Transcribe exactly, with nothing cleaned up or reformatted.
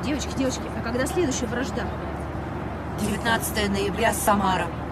Девочки, девочки, а когда следующая вражда? девятнадцатое ноября, Самара.